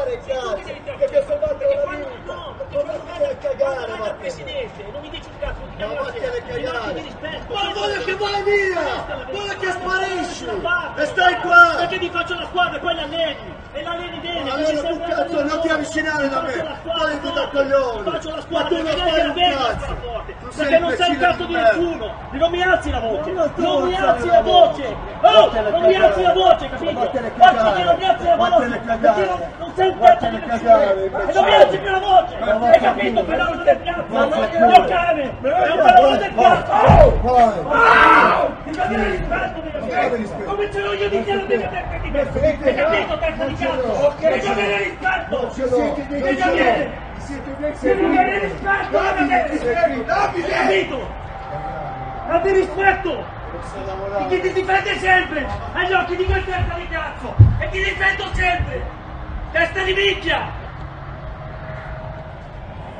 cagare, cazzo! Che ti ho salvato la vita! Non vai a cagare, ma Presidente, non mi dici un cazzo, ti chiamo ma la vattene a cagare! rispetto. Ma voglio che vai via! Voglio che sparisci! E stai qua! Perché ti faccio la squadra e poi l'alleni! E l'alleni bene! Ma allora tu cazzo non ti avvicinare da me! Stai tu da coglione! Faccio la Ma squadra, tu non perché fai non un vengo a cazzo! fare forte! Tu sei Perché non sei un imbecille cazzo di di merda. nessuno! E non mi alzi la voce! Ma Non mi alzare alzi la la voce! Oh! Vattene a Non mi alzi la cagare. voce, capito? Vattene a Basta cagare. che non mi alzi la voce! Vattene a cagare. Perché non sei un cazzo Vattene di a nessuno! cagare, E non mi alzi più la voce! Hai capito? Fenomeno del cazzo! È un cane! È un fenomeno del cazzo! Vai! Ti do del rispetto, Che rispetto? come ce l'ho io di te, lo devi avere di me. Hai capito, testa di cazzo? Devi avere rispetto! Devi avere! Devi avere rispetto! Devi avere rispetto! Hai capito? Abbi rispetto! E chi ti difende sempre! Agli occhi di quel testa di cazzo! E ti difendo sempre! Testa di minchia!